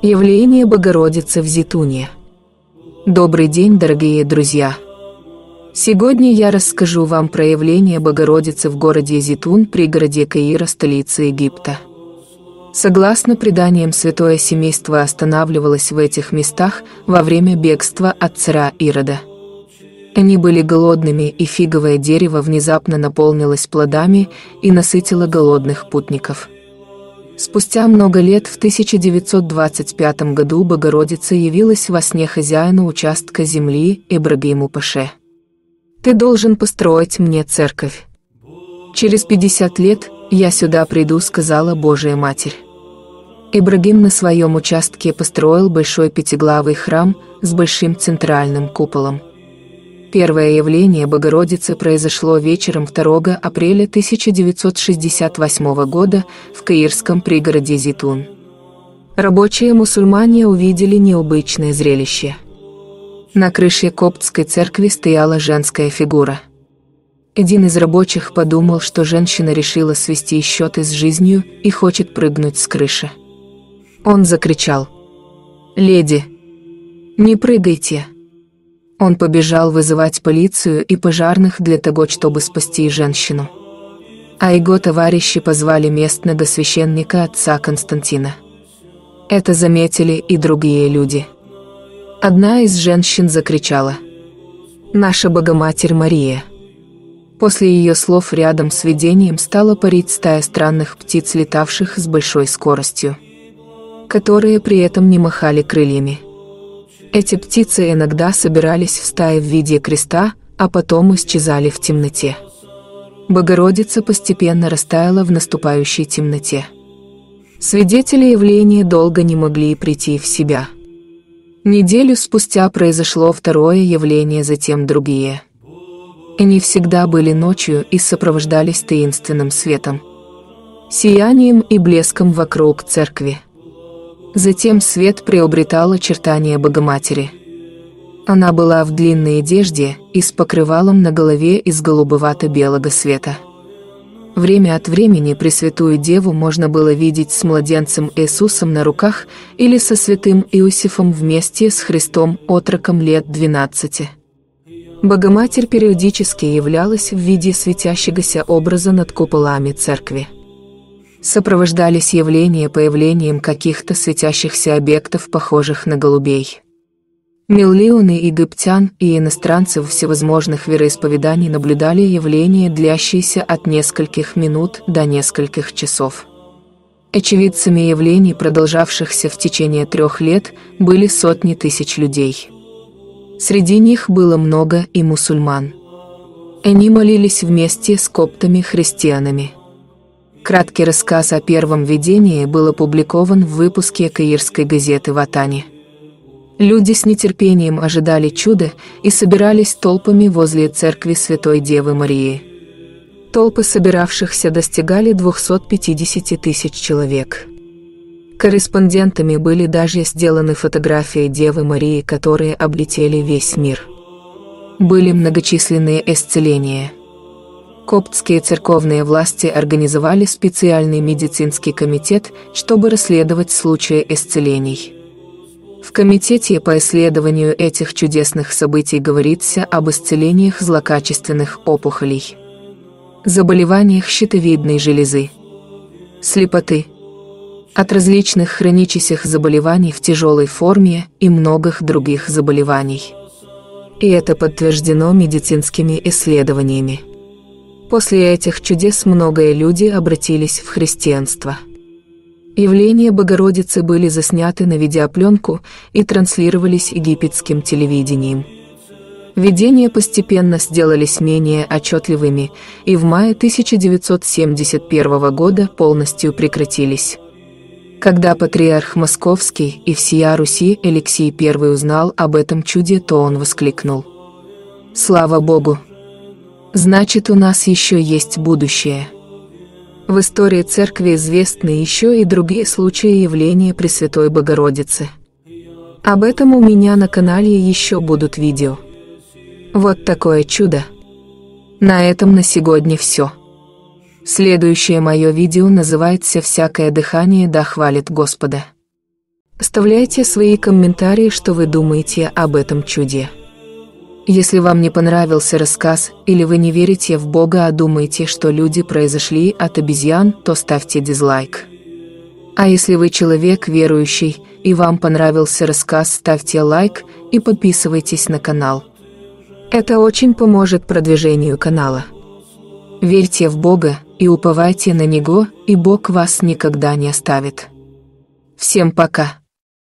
Явление Богородицы в Зейтуне. Добрый день, дорогие друзья! Сегодня я расскажу вам про явление Богородицы в городе Зейтун, пригороде Каира, столице Египта. Согласно преданиям, святое семейство останавливалось в этих местах во время бегства от царя Ирода. Они были голодными, и фиговое дерево внезапно наполнилось плодами и насытило голодных путников. Спустя много лет, в 1925 году, Богородица явилась во сне хозяину участка земли Ибрагиму Паше. «Ты должен построить мне церковь. Через 50 лет я сюда приду», — сказала Божия Матерь. Ибрагим на своем участке построил большой пятиглавый храм с большим центральным куполом. Первое явление Богородицы произошло вечером 2 апреля 1968 года в каирском пригороде Зейтун. Рабочие мусульмане увидели необычное зрелище. На крыше коптской церкви стояла женская фигура. Один из рабочих подумал, что женщина решила свести счеты с жизнью и хочет прыгнуть с крыши. Он закричал: «Леди, не прыгайте!» Он побежал вызывать полицию и пожарных для того, чтобы спасти женщину. А его товарищи позвали местного священника отца Константина. Это заметили и другие люди. Одна из женщин закричала: «Наша Богоматерь Мария!» После ее слов рядом с видением стала парить стая странных птиц, летавших с большой скоростью, которые при этом не махали крыльями. Эти птицы иногда собирались в стаи в виде креста, а потом исчезали в темноте. Богородица постепенно растаяла в наступающей темноте. Свидетели явления долго не могли прийти в себя. Неделю спустя произошло второе явление, затем другие. Они всегда были ночью и сопровождались таинственным светом, сиянием и блеском вокруг церкви. Затем свет приобретал очертания Богоматери. Она была в длинной одежде и с покрывалом на голове из голубовато-белого света. Время от времени Пресвятую Деву можно было видеть с младенцем Иисусом на руках или со святым Иосифом вместе с Христом, отроком лет 12. Богоматерь периодически являлась в виде светящегося образа над куполами церкви. Сопровождались явления появлением каких-то светящихся объектов, похожих на голубей. Миллионы египтян и иностранцев всевозможных вероисповеданий наблюдали явления, длящиеся от нескольких минут до нескольких часов. Очевидцами явлений, продолжавшихся в течение 3 лет, были сотни тысяч людей. Среди них было много и мусульман. Они молились вместе с коптами-христианами. Краткий рассказ о первом видении был опубликован в выпуске каирской газеты «Ватани». Люди с нетерпением ожидали чуда и собирались толпами возле церкви Святой Девы Марии. Толпы собиравшихся достигали 250 тысяч человек. Корреспондентами были даже сделаны фотографии Девы Марии, которые облетели весь мир. Были многочисленные исцеления. Коптские церковные власти организовали специальный медицинский комитет, чтобы расследовать случаи исцелений. В комитете по исследованию этих чудесных событий говорится об исцелениях злокачественных опухолей, заболеваниях щитовидной железы, слепоты, от различных хронических заболеваний в тяжелой форме и многих других заболеваний. И это подтверждено медицинскими исследованиями. После этих чудес многие люди обратились в христианство. Явления Богородицы были засняты на видеопленку и транслировались египетским телевидением. Видения постепенно сделались менее отчетливыми и в мае 1971 года полностью прекратились. Когда патриарх Московский и всея Руси Алексий I узнал об этом чуде, то он воскликнул: «Слава Богу! Значит, у нас еще есть будущее». В истории церкви известны еще и другие случаи явления Пресвятой Богородицы. Об этом у меня на канале еще будут видео. Вот такое чудо. На этом на сегодня все. Следующее мое видео называется «Всякое дыхание да хвалит Господа». Оставляйте свои комментарии, что вы думаете об этом чуде. Если вам не понравился рассказ, или вы не верите в Бога, а думаете, что люди произошли от обезьян, то ставьте дизлайк. А если вы человек верующий, и вам понравился рассказ, ставьте лайк и подписывайтесь на канал. Это очень поможет продвижению канала. Верьте в Бога и уповайте на Него, и Бог вас никогда не оставит. Всем пока!